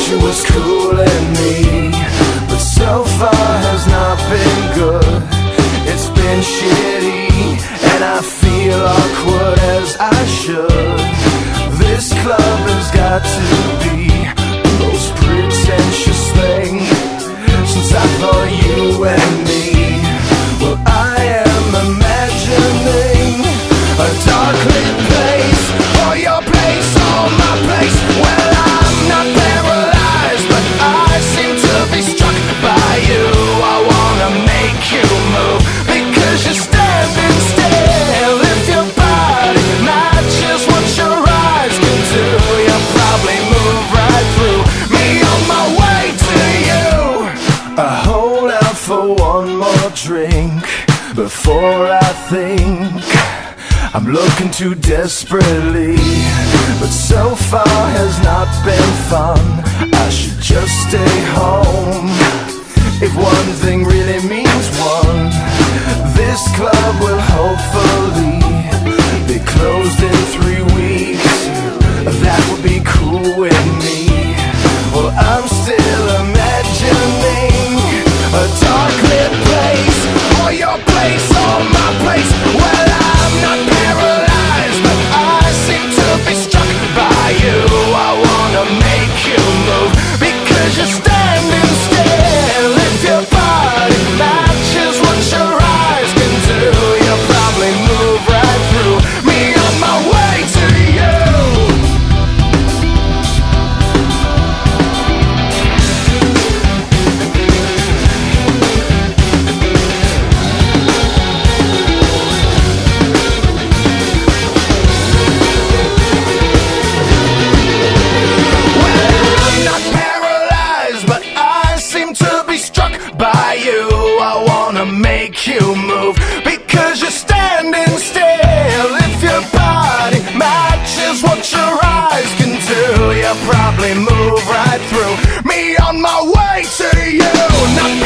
she was cooling me, but so far has not been good. It's been shitty, and I feel awkward as I should. This club has got to be the most pretentious thing since I thought you and me. Well, I am imagining a dark lit place, or your place, or my place. Well, I'm not paralyzed, but I seem to be struck by you. I wanna make you move, because you're standing still. If your body matches what your eyes can do, you'll probably move right through me on my way to you. I hold out for one more drink before I think I'm looking too desperately, but so far has not been fun. I should just stay home. If one thing really means one, this club will hopefully be closed in 3 weeks. That would be cool with me. Well, I'm still imagining a dark lit place, or your place, or my place. Well, I'm not paralyzed, but I seem to be struck by you. I wanna make you move, because you're standing still. If your body matches what your eyes can do, you'll probably move right through me on my way to you. Make you move, because you're standing still. If your body matches what your eyes can do, you'll probably move right through me on my way to you. Not